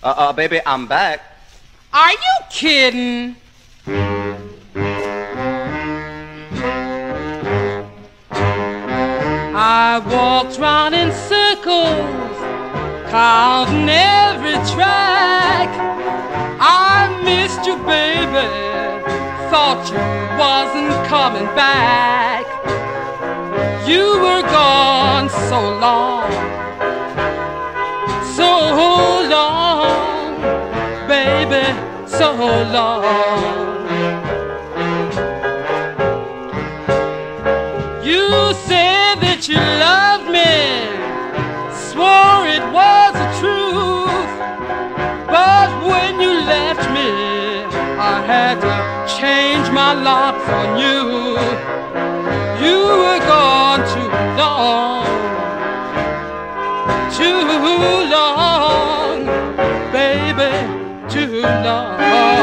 Baby, I'm back. Are you kidding? I walked round in circles, counting every track. I missed you, baby, thought you wasn't coming back. You were gone so long, baby, so long. You said that you loved me, swore it was the truth, but when you left me, I had to change my locks on you. You were gone too long, baby, too long.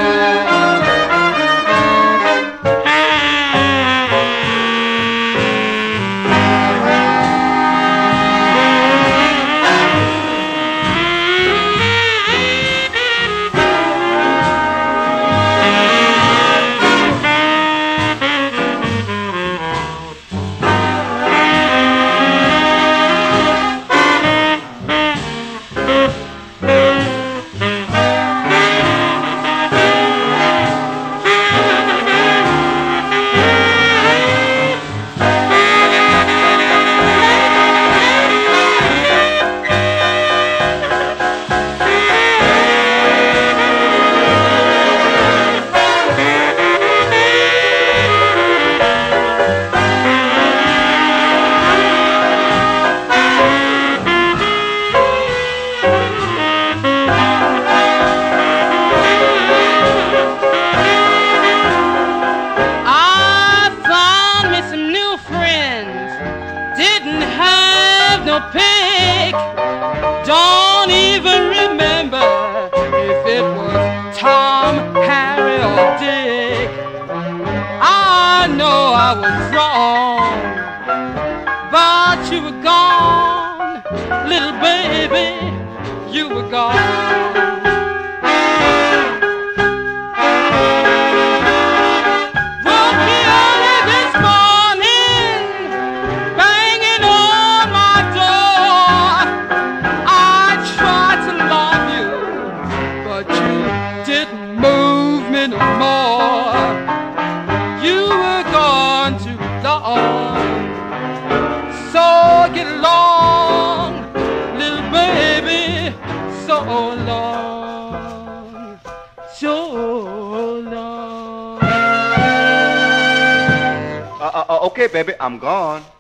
Pick. Don't even remember if it was Tom, Harry, or Dick. I know I was wrong, but you were gone, little baby, you were gone. So get along, little baby, so long, so long. Okay, baby, I'm gone.